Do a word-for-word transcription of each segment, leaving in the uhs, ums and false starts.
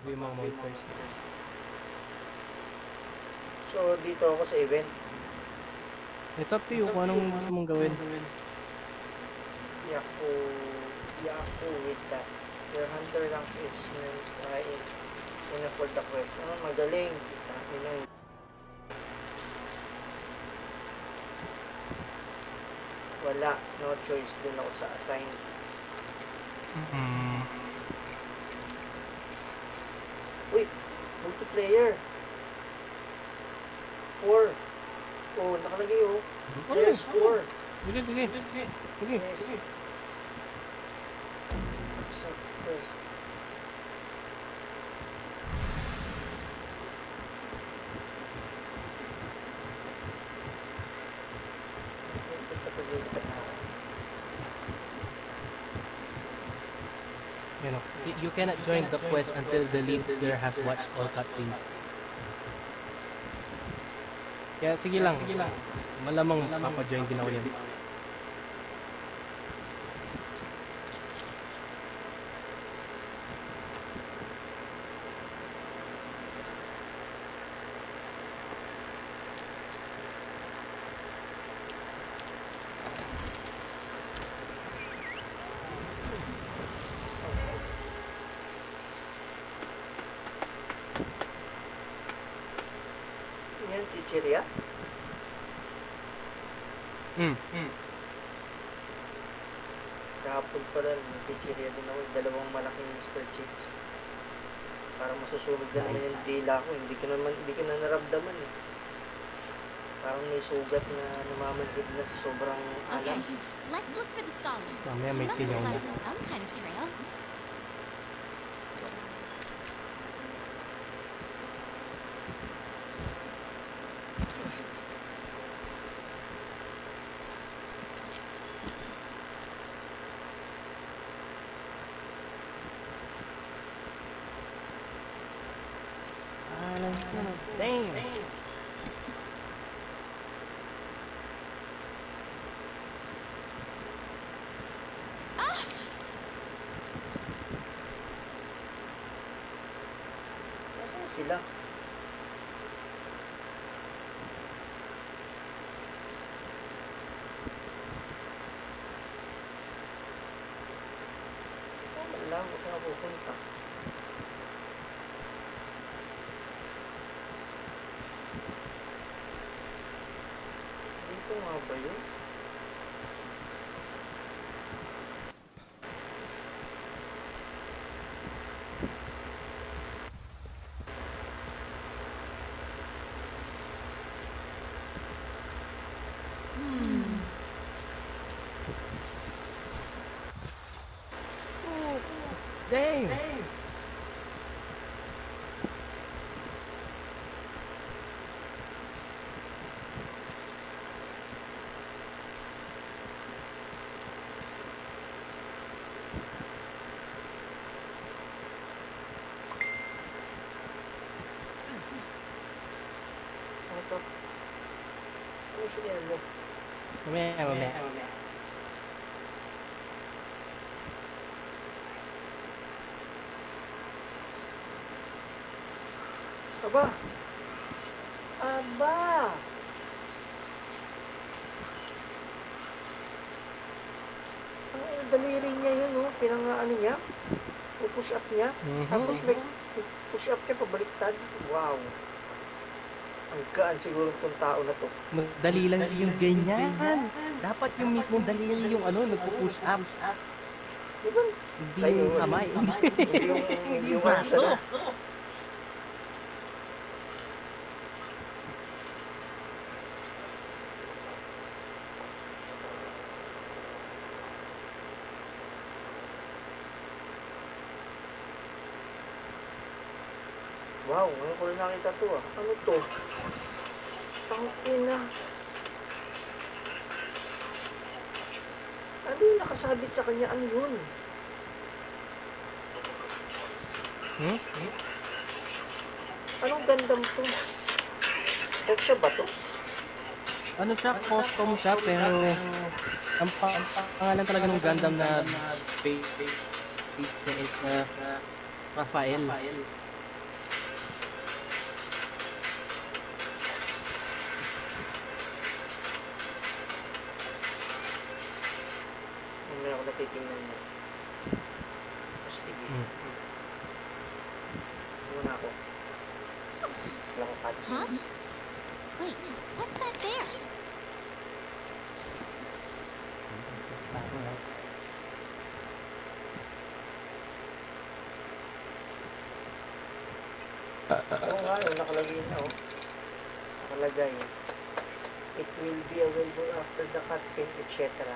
yung mga monsters. So, dito ako sa event. It's up to you kung anong gusto mong gawin. Yaku, yaku with that. Your hunter rank is uh, in, in for the quest. Oh, magaling. Ina. Wala, no choice dun ako sa assign. Mm-hmm. Uy, multiplayer. Four. Oh, nakalagay oh. There's four. Sige, sige. Sige. Yes. So, first. You know, you cannot join the quest until the leader has watched all cutscenes. Kaya sige lang, malamang mapa-join din ako yan. Yan, chicheria. Hmm. Hmm. Kahapon pala, chicheria din ako. Dalawang malaking Mister Chips. Para masusunog na naman yung dila ko. Hindi ko naman, hindi ko na naramdaman eh. Parang may sugat na namamanhid na sa sobrang alam. Okay, let's look for the scholar. Mamaya may He must sinyaw have na. left some kind of trail. Damn! Ah! Nasaan sila? Saan lang? Huwag ka pupunta. Dito nga ba yun? Damn! Ano to? Ano sinil mo? Mamaya, mamaya. Aba! Aba! Ang daliri niya yun, oh. Pinangaano niya. Push up niya. Mhm. Tapos may push up niya pabaliktad. Wow! Ang gaan siguro itong tao na to. Dali lang yung ganyan. Dapat yung mismong daliri yung ano, nagpo-push up. Di ba? Hindi Ay, yung yun. kamay. Hindi yung, Hindi yung braso. Wow, ngayon ko rin nakita to ah. Ano to? Tangina. Ano yung nakasabit sa kanya? Ano yun? Hmm? Anong gandam to? Oksya ba to? Ano siya, custom siya, pero ang, pa ang pangalan talaga ng Gundam na base niya is uh, Raphael. titingnan mo. Sige. Hmm. Muna ako. Wala ko cutscene. Huh? Wait, what's that there? Oo nga, yun, nakalagay na, oh. Nakalagay. It will be available after the cutscene, et cetera.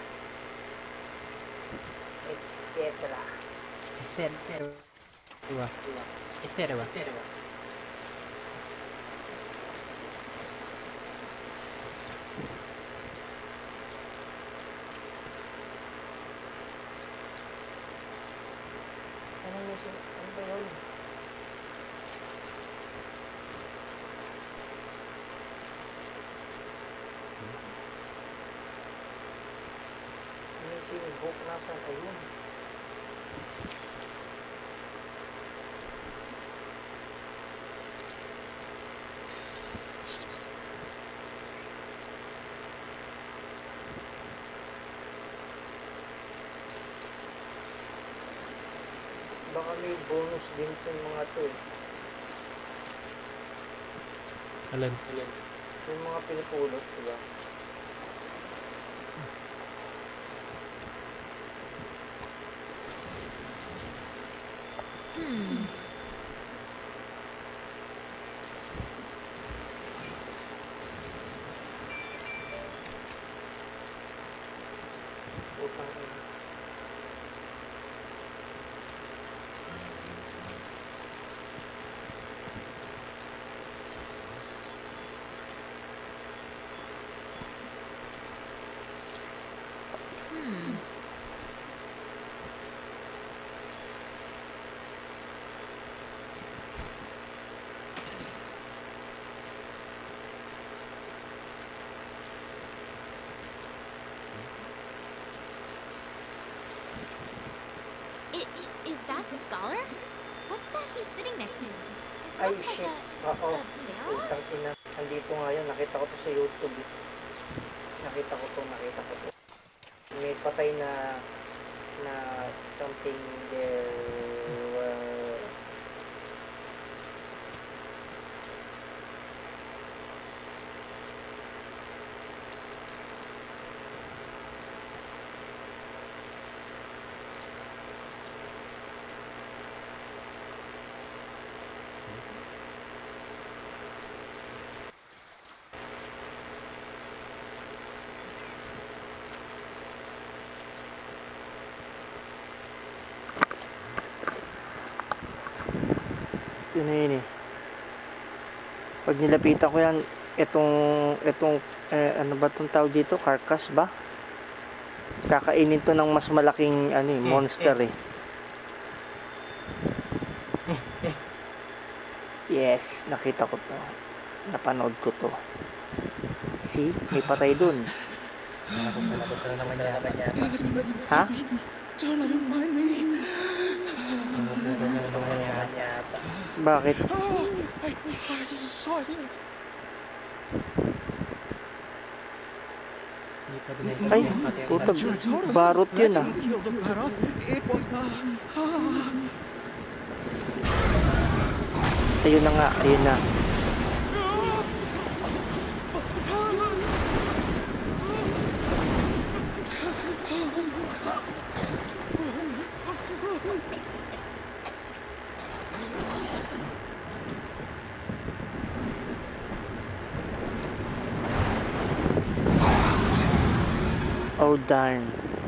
et cetera. Iser, iser. Diba? Iser, diba? Ano yun? si- Ano ba yun? Missing book, nasan? Ayun. Baka may bonus din itong mga to eh. Alin? Yung mga pinupulot, diba? Hmm. Utang ina. Hmm. I- is that the scholar? What's that he's sitting next to? It Ay, looks like shit. a, Oo. a barrel? Utang ina. Andito nga yun. Nakita ko to sa YouTube eh. Nakita ko to, nakita ko to. May patay na na something there. Uh, yun na yun eh. Pag nilapitan ko yan, itong, itong, eh, ano ba itong tawag dito? Carcass ba? Kakainin to ng mas malaking, ano eh, monster eh. Yes, nakita ko to. Napanood ko to. See? May patay dun. Gusto na naman yata niya. Ha? Don't remind me. Bakit? Oh, I, I saw it. Hindi pa din Ay, yung puta, Juratorus. barot That yun ah. didn't kill the barrel. It was. Uh, ah. Ayun na nga, ayun na. Oh darn.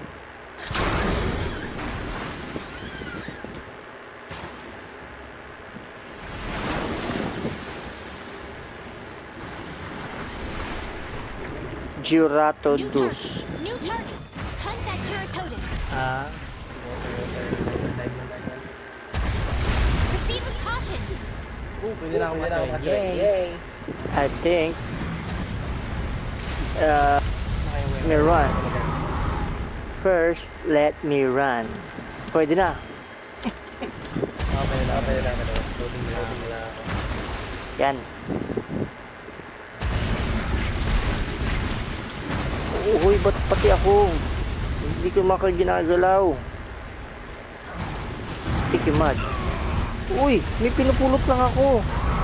New Juratodus. target. New target. Hunt that Juratotus. Ah. Proceed with caution. Oh, pwede na ako matay. Yay! I think uh, let me run. First, let me run. Pwede na. Okay na, okay na. Loading na, loading na. Yan. Uy, ba't pati ako? Hindi ko makaginagalaw. Sticky mud. Uy, may pinupulot lang ako.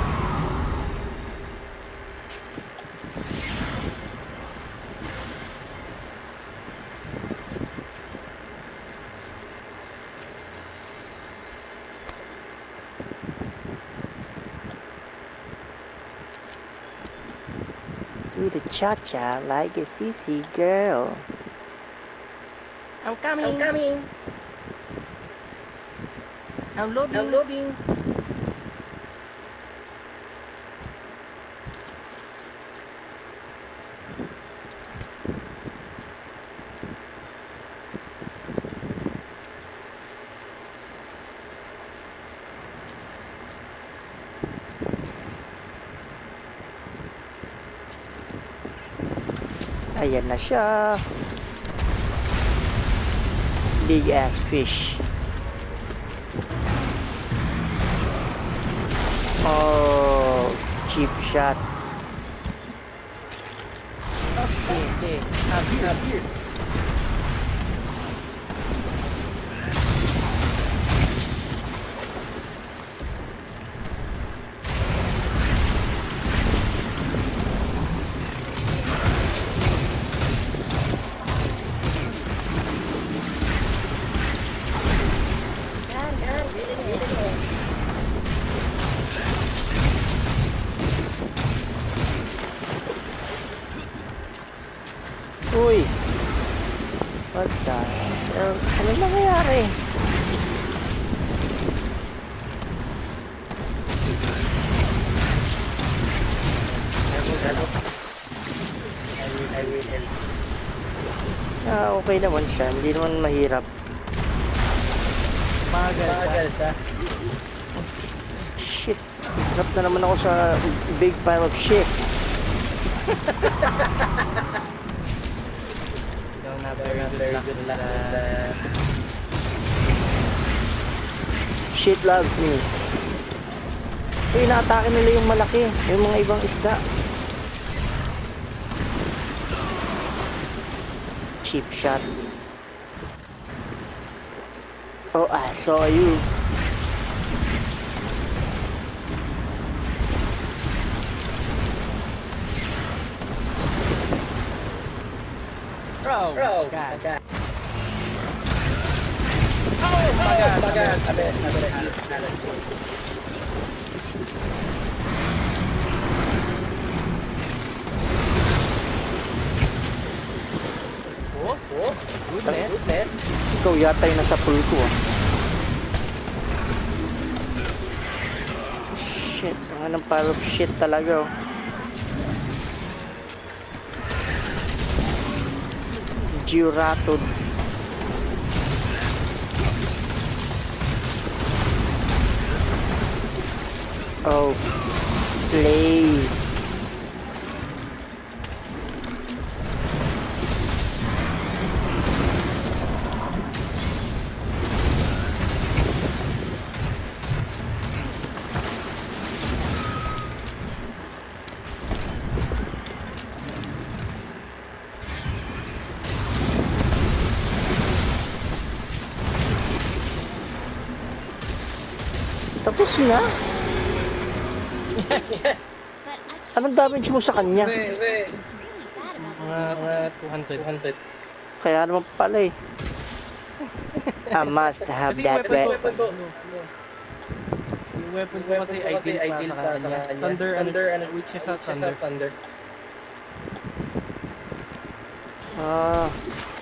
Do the cha-cha like a sissy girl. I'm coming. I'm coming. I'm loading. I'm loading. Ayan na siya. Big ass fish. Oh, cheap shot. Okay, okay. Up here, up here. Uy! What the hell? Ano nangyayari? Ah, okay naman siya. Hindi naman mahirap. Bagal siya. Bagal siya. Shit. Hirap na naman ako sa big pile of shit. Ikaw na very good luck with that. Shit loves me. Uy, inaatake nila yung malaki. Yung mga ibang isda. Cheap shot. Oh, I saw you. Bro, Bro, God. God. Oh my God, my God. sabi, Sabi, sabi, sabi. Oh, oh, good man. Good man. Ikaw yata yung nasa pool ko ah. Shit, ang anong pile of shit talaga oh. Giratod. Oh, play. Tapos na? But I can't Anong damage mo sa kanya? There's something really bad about those Mga things. two hundred. Kaya naman pala eh. I must have Kasi that weapon weapon. ko, yung weapon ko kasi ideal pa sa kanya. Thunder, thunder, and which is a thunder. Ah,